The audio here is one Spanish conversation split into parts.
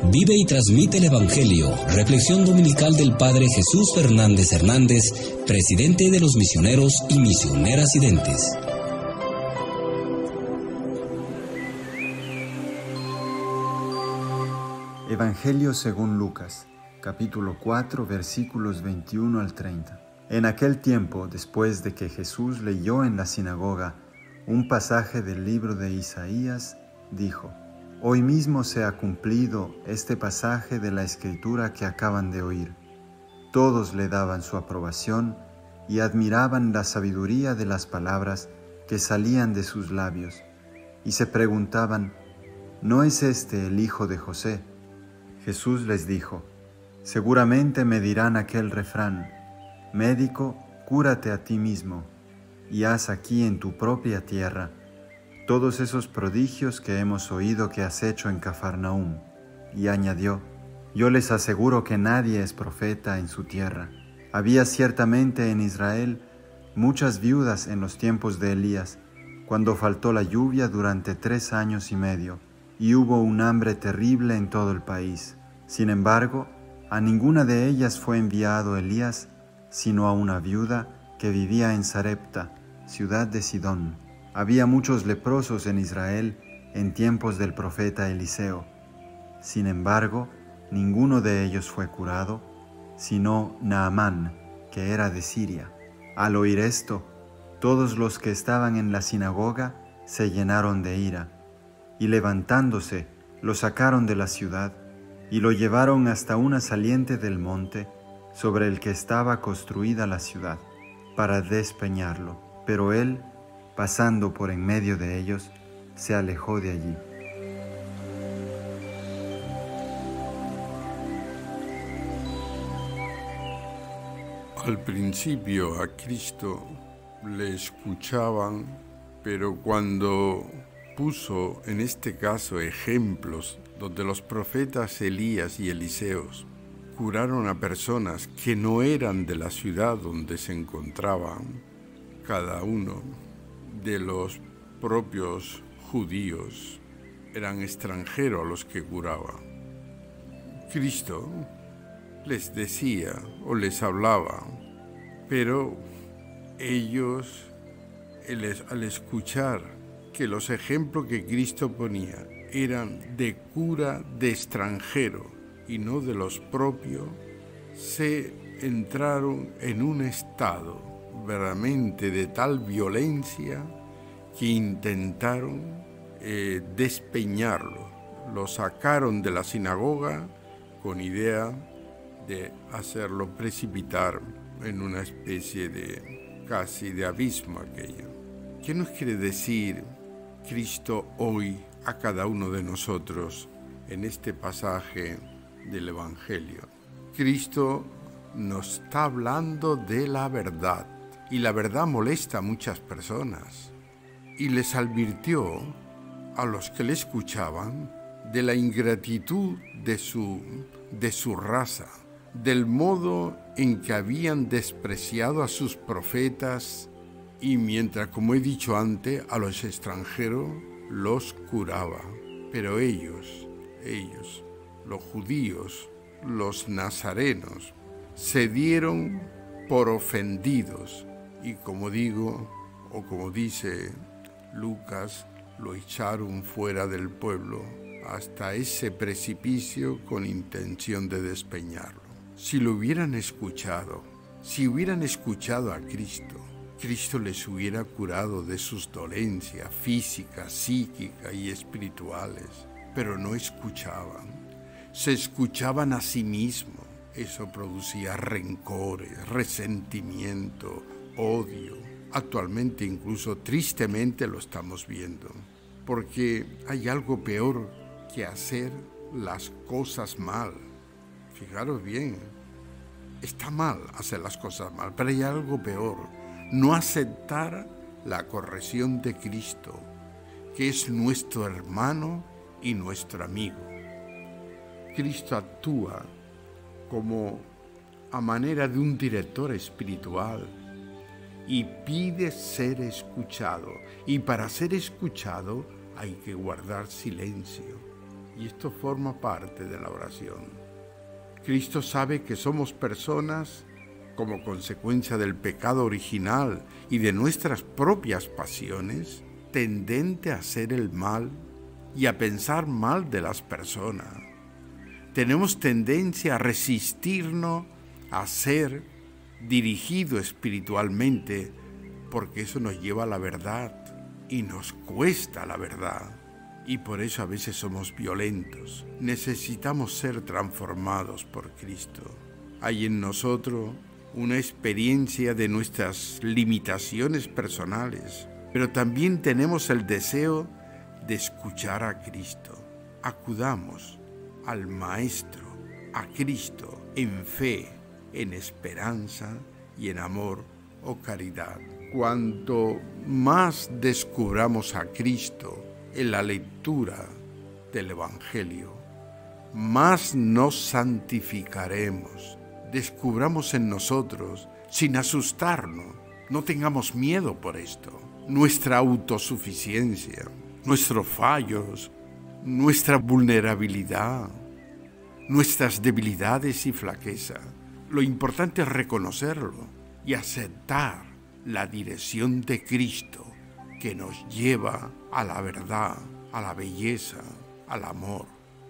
Vive y transmite el Evangelio. Reflexión dominical del Padre Jesús Fernández Hernández, presidente de los misioneros y misioneras identes. Evangelio según Lucas, capítulo 4, versículos 21 al 30. En aquel tiempo, después de que Jesús leyó en la sinagoga un pasaje del libro de Isaías, dijo: Hoy mismo se ha cumplido este pasaje de la Escritura que acaban de oír. Todos le daban su aprobación y admiraban la sabiduría de las palabras que salían de sus labios, y se preguntaban: ¿no es este el hijo de José? Jesús les dijo: seguramente me dirán aquel refrán: médico, cúrate a ti mismo, y haz aquí en tu propia tierra todos esos prodigios que hemos oído que has hecho en Cafarnaúm. Y añadió: yo les aseguro que nadie es profeta en su tierra. Había ciertamente en Israel muchas viudas en los tiempos de Elías, cuando faltó la lluvia durante 3 años y medio, y hubo un hambre terrible en todo el país. Sin embargo, a ninguna de ellas fue enviado Elías, sino a una viuda que vivía en Sarepta, ciudad de Sidón. Había muchos leprosos en Israel en tiempos del profeta Eliseo. Sin embargo, ninguno de ellos fue curado, sino Naamán, que era de Siria. Al oír esto, todos los que estaban en la sinagoga se llenaron de ira, y levantándose, lo sacaron de la ciudad, y lo llevaron hasta una saliente del monte, sobre el que estaba construida la ciudad, para despeñarlo. Pero él, pasando por en medio de ellos, se alejó de allí. Al principio a Cristo le escuchaban, pero cuando puso en este caso ejemplos donde los profetas Elías y Eliseos curaron a personas que no eran de la ciudad donde se encontraban, cada uno de los propios judíos eran extranjeros a los que curaba. Cristo les decía o les hablaba, pero ellos, al escuchar que los ejemplos que Cristo ponía eran de cura de extranjero y no de los propios, se entraron en un estado verdaderamente de tal violencia que intentaron despeñarlo. Lo sacaron de la sinagoga con idea de hacerlo precipitar en una especie de casi de abismo aquello. ¿Qué nos quiere decir Cristo hoy a cada uno de nosotros en este pasaje del Evangelio? Cristo nos está hablando de la verdad, y la verdad molesta a muchas personas, y les advirtió a los que le escuchaban de la ingratitud de su raza, del modo en que habían despreciado a sus profetas, y mientras, como he dicho antes, a los extranjeros los curaba. Pero ellos, los judíos, los nazarenos, se dieron por ofendidos, y como digo, o como dice Lucas, lo echaron fuera del pueblo hasta ese precipicio con intención de despeñarlo. Si lo hubieran escuchado, si hubieran escuchado a Cristo, Cristo les hubiera curado de sus dolencias físicas, psíquicas y espirituales, pero no escuchaban. Se escuchaban a sí mismos. Eso producía rencores, resentimiento, odio. Actualmente incluso tristemente lo estamos viendo, porque hay algo peor que hacer las cosas mal. Fijaros bien, está mal hacer las cosas mal, pero hay algo peor: no aceptar la corrección de Cristo, que es nuestro hermano y nuestro amigo. Cristo actúa como a manera de un director espiritual y pide ser escuchado. Y para ser escuchado hay que guardar silencio. Y esto forma parte de la oración. Cristo sabe que somos personas como consecuencia del pecado original y de nuestras propias pasiones, tendente a hacer el mal y a pensar mal de las personas. Tenemos tendencia a resistirnos a ser dirigido espiritualmente, porque eso nos lleva a la verdad y nos cuesta la verdad. Y por eso a veces somos violentos. Necesitamos ser transformados por Cristo. Hay en nosotros una experiencia de nuestras limitaciones personales, pero también tenemos el deseo de escuchar a Cristo. Acudamos al Maestro, a Cristo, en fe, en esperanza y en amor o caridad. Cuanto más descubramos a Cristo en la lectura del Evangelio, más nos santificaremos. Descubramos en nosotros, sin asustarnos, no tengamos miedo por esto, nuestra autosuficiencia, nuestros fallos, nuestra vulnerabilidad, nuestras debilidades y flaquezas. Lo importante es reconocerlo y aceptar la dirección de Cristo que nos lleva a la verdad, a la belleza, al amor.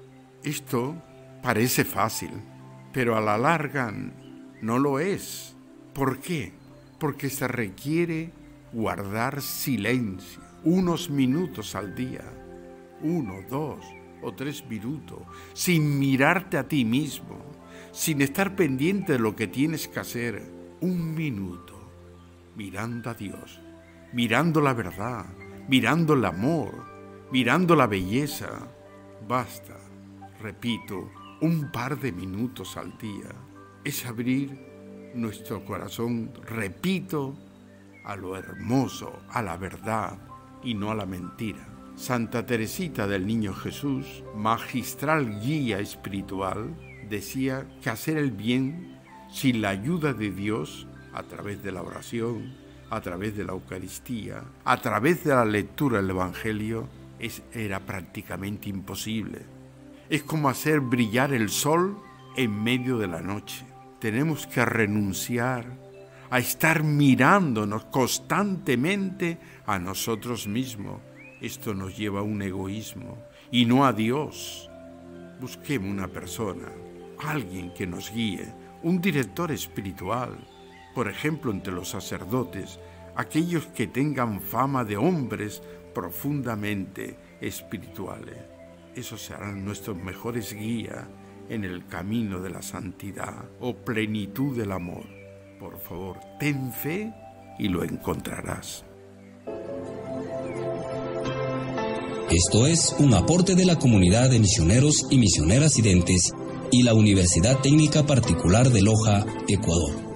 Esto parece fácil, pero a la larga no lo es. ¿Por qué? Porque se requiere guardar silencio, unos minutos al día, 1, 2 o 3 minutos, sin mirarte a ti mismo, sin estar pendiente de lo que tienes que hacer, 1 minuto, mirando a Dios, mirando la verdad, mirando el amor, mirando la belleza. Basta, repito, 1 par de minutos al día. Es abrir nuestro corazón, repito, a lo hermoso, a la verdad y no a la mentira. Santa Teresita del Niño Jesús, magistral guía espiritual, decía que hacer el bien sin la ayuda de Dios, a través de la oración, a través de la Eucaristía, a través de la lectura del Evangelio, era prácticamente imposible. Es como hacer brillar el sol en medio de la noche. Tenemos que renunciar a estar mirándonos constantemente a nosotros mismos. Esto nos lleva a un egoísmo y no a Dios. Busquemos una persona, alguien que nos guíe, un director espiritual. Por ejemplo, entre los sacerdotes, aquellos que tengan fama de hombres profundamente espirituales. Esos serán nuestros mejores guías en el camino de la santidad o plenitud del amor. Por favor, ten fe y lo encontrarás. Esto es un aporte de la Comunidad de Misioneros y Misioneras Residentes y la Universidad Técnica Particular de Loja, Ecuador.